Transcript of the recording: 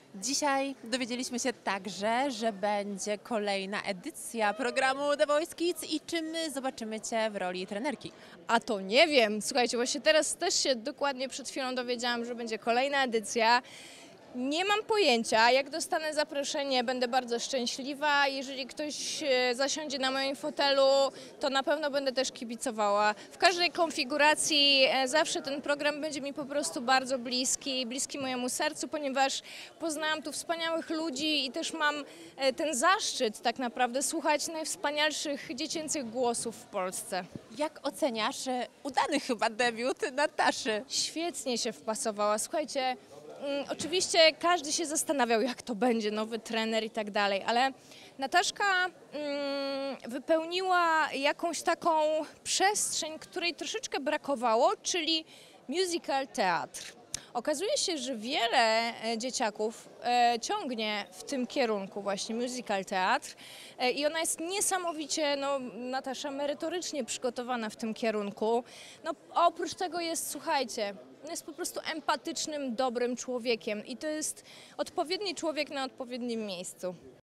Dzisiaj dowiedzieliśmy się także, że będzie kolejna edycja programu The Voice Kids i czy my zobaczymy Cię w roli trenerki? A to nie wiem. Słuchajcie, właśnie teraz też się dokładnie przed chwilą dowiedziałam, że będzie kolejna edycja. Nie mam pojęcia, jak dostanę zaproszenie, będę bardzo szczęśliwa. Jeżeli ktoś zasiądzie na moim fotelu, to na pewno będę też kibicowała. W każdej konfiguracji zawsze ten program będzie mi po prostu bardzo bliski mojemu sercu, ponieważ poznałam tu wspaniałych ludzi i też mam ten zaszczyt tak naprawdę słuchać najwspanialszych dziecięcych głosów w Polsce. Jak oceniasz udany chyba debiut Nataszy? Świetnie się wpasowała. Słuchajcie, oczywiście każdy się zastanawiał, jak to będzie, nowy trener i tak dalej, ale Nataszka wypełniła jakąś taką przestrzeń, której troszeczkę brakowało, czyli musical teatr. Okazuje się, że wiele dzieciaków ciągnie w tym kierunku właśnie musical teatr i ona jest niesamowicie, Natasza, merytorycznie przygotowana w tym kierunku. No, oprócz tego jest, słuchajcie, jest po prostu empatycznym, dobrym człowiekiem i to jest odpowiedni człowiek na odpowiednim miejscu.